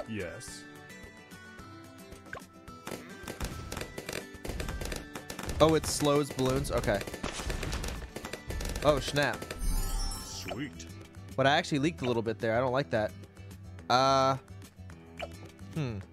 Yes. Oh, it slows balloons? Okay. Oh, snap. Sweet. But I actually leaked a little bit there. I don't like that. Hmm.